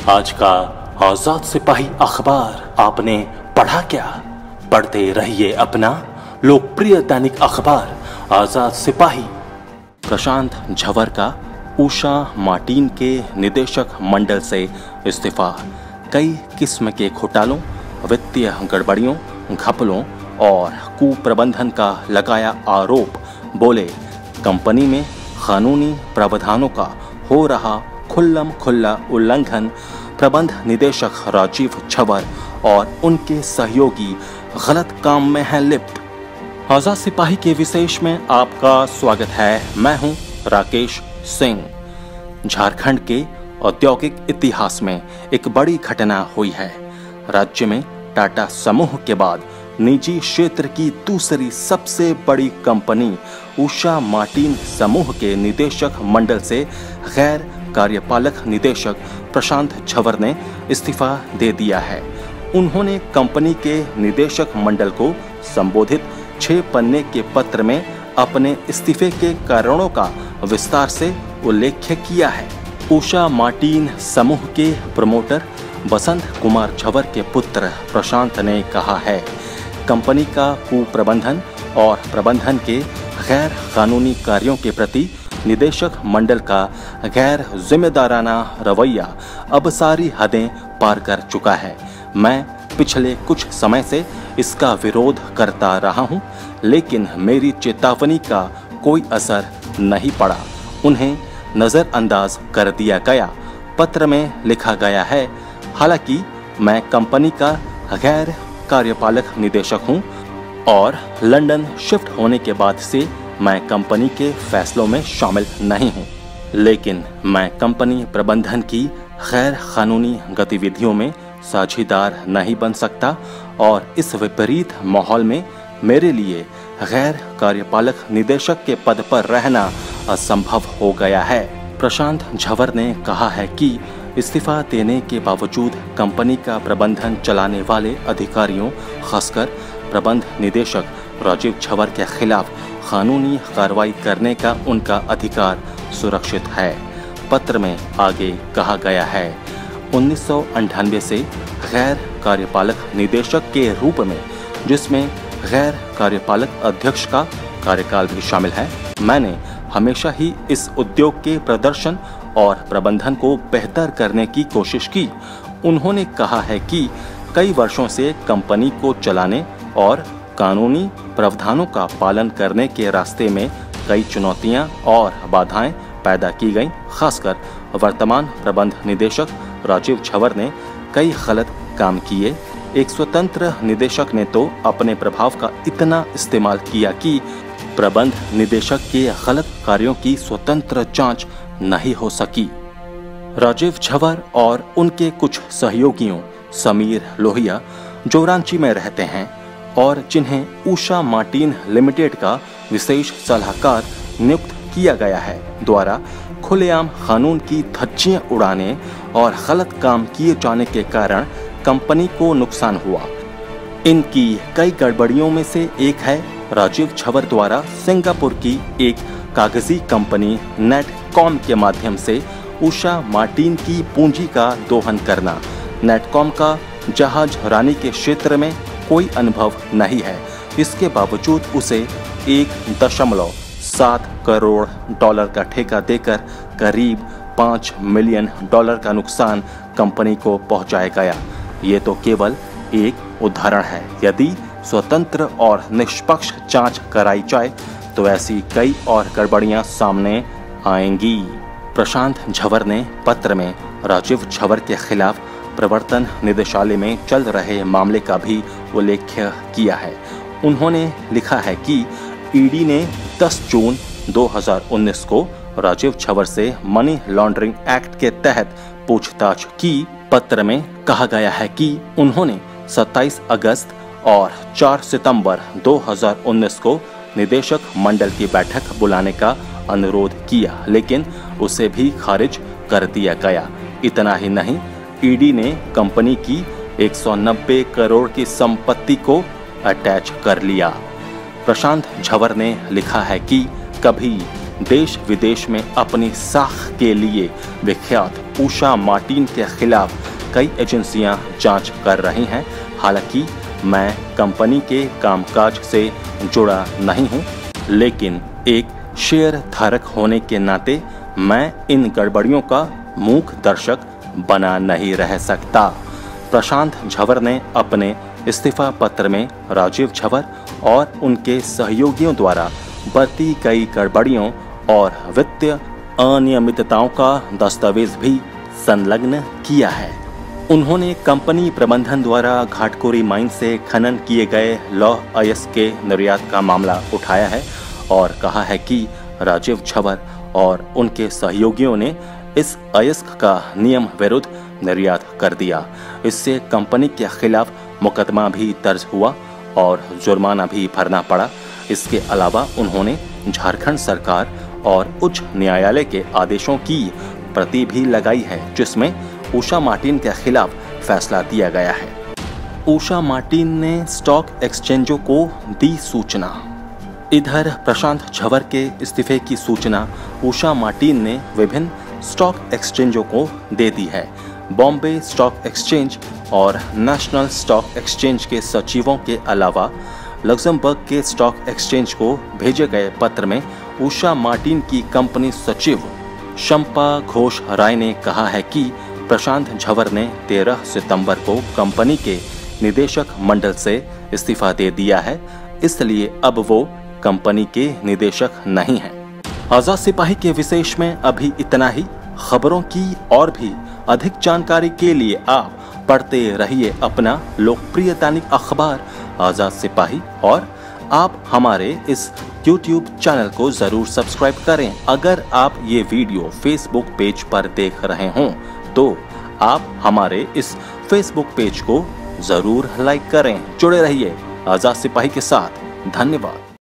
आज का आजाद सिपाही अखबार आपने पढ़ा क्या? पढ़ते रहिए अपना लोकप्रिय दैनिक अखबार आजाद सिपाही। प्रशांत झवर का उषा मार्टिन के निदेशक मंडल से इस्तीफा। कई किस्म के घोटालों, वित्तीय गड़बड़ियों, घपलों और कुप्रबंधन का लगाया आरोप। बोले, कंपनी में कानूनी प्रावधानों का हो रहा खुल्लम खुल्ला उल्लंघन। प्रबंध निदेशक राजीव झवर और उनके सहयोगी गलत काम में हैं लिप्त। आजाद सिपाही के विशेष में आपका स्वागत है। मैं हूं राकेश सिंह। झारखंड के औद्योगिक इतिहास में एक बड़ी घटना हुई है। राज्य में टाटा समूह के बाद निजी क्षेत्र की दूसरी सबसे बड़ी कंपनी उषा मार्टिन समूह के निदेशक मंडल से गैर कार्यपालक निदेशक प्रशांत झवर ने इस्तीफा दे दिया है। उन्होंने कंपनी के निदेशक मंडल को संबोधित 6 पन्ने के पत्र में अपने इस्तीफे के कारणों का विस्तार से उल्लेख किया है। उषा मार्टिन समूह के प्रमोटर बसंत कुमार झवर के पुत्र प्रशांत ने कहा है, कंपनी का कुप्रबंधन और प्रबंधन के गैर कानूनी कार्यों के प्रति निदेशक मंडल का गैर जिम्मेदाराना रवैया अब सारी हदें पार कर चुका है। मैं पिछले कुछ समय से इसका विरोध करता रहा हूं, लेकिन मेरी चेतावनी का कोई असर नहीं पड़ा। उन्हें नज़रअंदाज कर दिया गया। पत्र में लिखा गया है, हालांकि मैं कंपनी का गैर कार्यपालक निदेशक हूं और लंदन शिफ्ट होने के बाद से मैं कंपनी के फैसलों में शामिल नहीं हूं, लेकिन मैं कंपनी प्रबंधन की गैर कानूनी गतिविधियों में साझीदार नहीं बन सकता और इस विपरीत माहौल में मेरे लिए गैर कार्यपालक निदेशक के पद पर रहना असंभव हो गया है। प्रशांत झवर ने कहा है कि इस्तीफा देने के बावजूद कंपनी का प्रबंधन चलाने वाले अधिकारियों, खासकर प्रबंध निदेशक राजीव झवर के खिलाफ कानूनी कार्रवाई करने का उनका अधिकार सुरक्षित है। पत्र में आगे कहा गया है, 1998 से गैर कार्यपालक निदेशक के रूप में, जिसमें गैर कार्यपालक अध्यक्ष का कार्यकाल भी शामिल है, मैंने हमेशा ही इस उद्योग के प्रदर्शन और प्रबंधन को बेहतर करने की कोशिश की। उन्होंने कहा है कि कई वर्षों से कंपनी को चलाने और कानूनी प्रावधानों का पालन करने के रास्ते में कई चुनौतियां और बाधाएं पैदा की गईं। खासकर वर्तमान प्रबंध निदेशक राजीव झवर ने कई गलत काम किए। एक स्वतंत्र निदेशक ने तो अपने प्रभाव का इतना इस्तेमाल किया कि प्रबंध निदेशक के गलत कार्यों की स्वतंत्र जांच नहीं हो सकी। राजीव झवर और उनके कुछ सहयोगियों समीर लोहिया, जो रांची में रहते हैं और जिन्हें उषा मार्टिन लिमिटेड का विशेष सलाहकार नियुक्त किया गया है, द्वारा खुलेआम कानून की धज्जियां उड़ाने और गलत काम किए जाने के कारण कंपनी को नुकसान हुआ। इनकी कई गड़बड़ियों में से एक है राजीव झवर द्वारा सिंगापुर की एक कागजी कंपनी नेटकॉम के माध्यम से उषा मार्टिन की पूंजी का दोहन करना। नेटकॉम का जहाज रानी के क्षेत्र में कोई अनुभव नहीं है, इसके बावजूद उसे 1.7 करोड़ डॉलर का ठेका देकर करीब $5 मिलियन का नुकसान कंपनी को पहुंचाया गया। ये तो केवल एक उदाहरण है। यदि स्वतंत्र और निष्पक्ष जांच कराई जाए तो ऐसी कई और गड़बड़ियां सामने आएंगी। प्रशांत झवर ने पत्र में राजीव झवर के खिलाफ प्रवर्तन निदेशालय में चल रहे मामले का भी उल्लेख किया है। उन्होंने लिखा है कि ईडी ने 10 जून 2019 को राजीव झवर से मनी लॉन्ड्रिंग एक्ट के तहत पूछताछ की। पत्र में कहा गया है कि उन्होंने 27 अगस्त और 4 सितंबर 2019 को निदेशक मंडल की बैठक बुलाने का अनुरोध किया, लेकिन उसे भी खारिज कर दिया गया। इतना ही नहीं, ईडी ने कंपनी की 190 करोड़ की संपत्ति को अटैच कर लिया। प्रशांत झवर ने लिखा है कि कभी देश विदेश में अपनी साख के लिए विख्यात उषा मार्टिन के खिलाफ कई एजेंसियां जांच कर रही हैं। हालांकि मैं कंपनी के कामकाज से जुड़ा नहीं हूं, लेकिन एक शेयर धारक होने के नाते मैं इन गड़बड़ियों का मूक दर्शक बना नहीं रह सकता। प्रशांत झवर ने अपने इस्तीफा पत्र में राजीव झवर और उनके सहयोगियों द्वारा बरती गई गड़बड़ियों और वित्तीय अनियमितताओं का दस्तावेज भी संलग्न किया है। उन्होंने कंपनी प्रबंधन द्वारा घाटकोरी माइन से खनन किए गए लौह अयस्क के निर्यात का मामला उठाया है और कहा है कि राजीव झवर और उनके सहयोगियों ने इस अयस्क का नियम विरुद्ध निर्यात कर दिया। इससे कंपनी के खिलाफ मुकदमा भी दर्ज हुआ और जुर्माना भी भरना पड़ा। इसके अलावा उन्होंने झारखंड सरकार और उच्च न्यायालय के आदेशों की प्रति भी लगाई है, जिसमें उषा मार्टिन के खिलाफ फैसला दिया गया है। उषा मार्टिन ने स्टॉक एक्सचेंजों को दी सूचना। इधर प्रशांत झवर के इस्तीफे की सूचना उषा मार्टिन ने विभिन्न स्टॉक एक्सचेंजों को दे दी है। बॉम्बे स्टॉक एक्सचेंज और नेशनल स्टॉक एक्सचेंज के सचिवों के अलावा लक्जमबर्ग के स्टॉक एक्सचेंज को भेजे गए पत्र में उषा मार्टिन की कंपनी सचिव शंपा घोष राय ने कहा है कि प्रशांत झवर ने 13 सितंबर को कंपनी के निदेशक मंडल से इस्तीफा दे दिया है, इसलिए अब वो कंपनी के निदेशक नहीं हैं। आजाद सिपाही के विशेष में अभी इतना ही। खबरों की और भी अधिक जानकारी के लिए आप पढ़ते रहिए अपना लोकप्रिय दैनिक अखबार आजाद सिपाही, और आप हमारे इस YouTube चैनल को जरूर सब्सक्राइब करें। अगर आप ये वीडियो Facebook पेज पर देख रहे हों तो आप हमारे इस Facebook पेज को जरूर लाइक करें। जुड़े रहिए आजाद सिपाही के साथ। धन्यवाद।